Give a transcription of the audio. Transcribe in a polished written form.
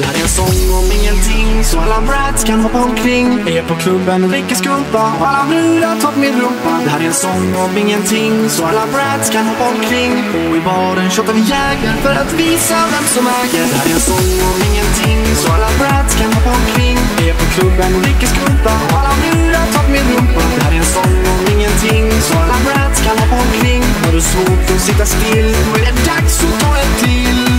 Det här är en sång om ingenting, så alla brats kan hoppa omkring. Är på klubben och dricker skumpa och alla brudar tar min rumpa. Det här är en sång om ingenting, så alla brats kan hoppa omkring. Och i baren shottar vi jäger för att visa vem som äger. Det här är en sång om ingenting, så alla brats kan hoppa omkring. Är på klubben och dricker skumpa och alla brudar tar min rumpa. Det här är en sång om ingenting, så alla brats kan hoppa omkring. Har du svårt att sitta still, då är det dags att ta en till.